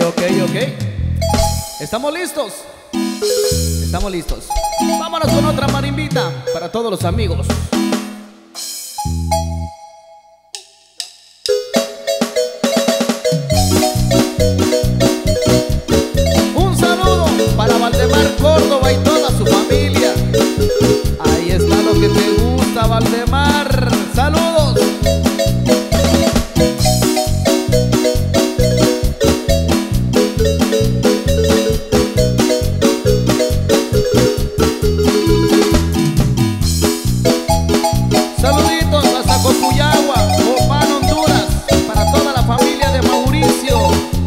ok. ¿Estamos listos? Estamos listos. Vámonos con otra marimbita para todos los amigos. Un saludo para Valdemar Córdoba y toda su familia. Ahí está lo que te gusta, Valdemar. Saludos. Saluditos hasta Cocuyagua, Copán, Honduras, para toda la familia de Mauricio.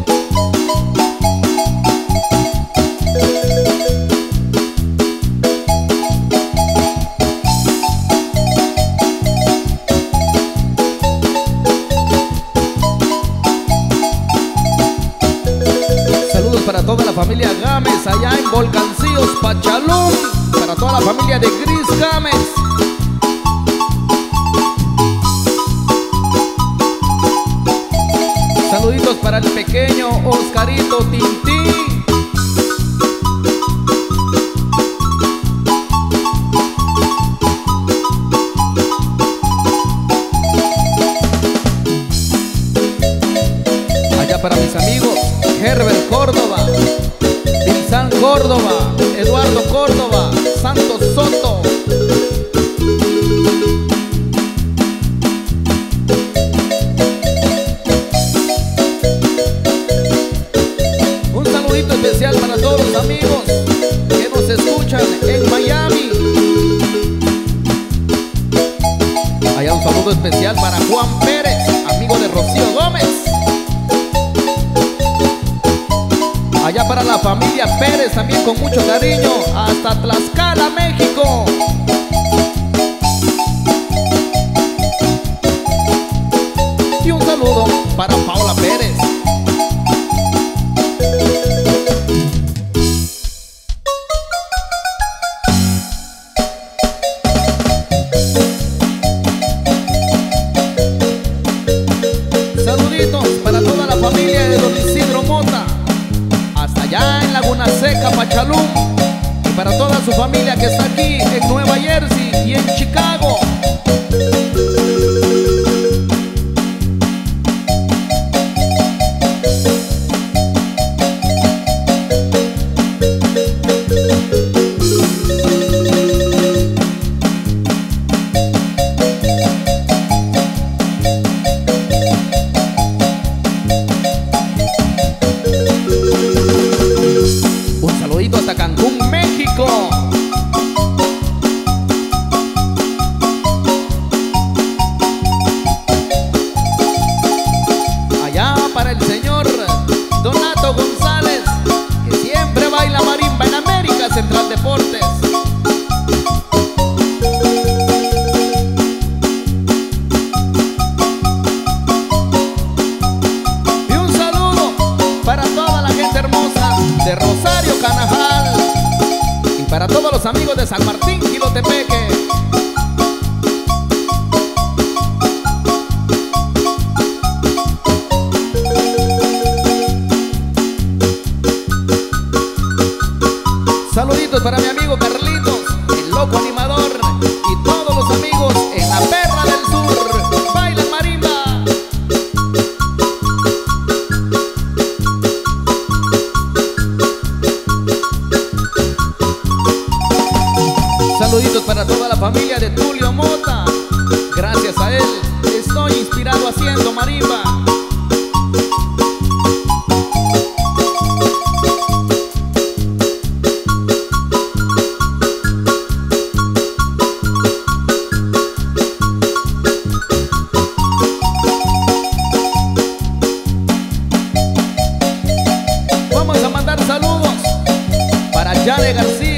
Saludos para toda la familia Gámez allá en Volcancillos, Pachalún, para toda la familia de Gris Gámez. Saluditos para el pequeño Oscarito Tintín. Allá para mis amigos Herbert Córdoba, Vilsan Córdoba, Eduardo Córdoba, Santos Soto. Especial para todos los amigos que nos escuchan en Miami. Allá un saludo especial para Juan Pérez, amigo de Rocío Gómez. Allá para la familia Pérez también con mucho cariño, hasta Tlaxcala, México. Y un saludo para Paula Pérez. Saluditos para toda la familia de Don Isidro Mota, hasta allá en Laguna Seca, Pachalún, y para toda su familia que está aquí en Nueva Jersey y en Chicago. Hasta Cancún, México. Allá para el señor Donato González, que siempre baila marimba en América Central Deportes. Y un saludo para toda la gente hermosa de Rosario, Canajal, y para todos los amigos de San Martín, Jilotepeque. Saluditos para mi amigo Carlitos, el loco animador, y todos los amigos en la Perla del Sur. ¡Baila marimba! Saluditos para toda la familia de Tulio Mota. Gracias a él estoy inspirado haciendo marimba. Vamos a mandar saludos para Yare García.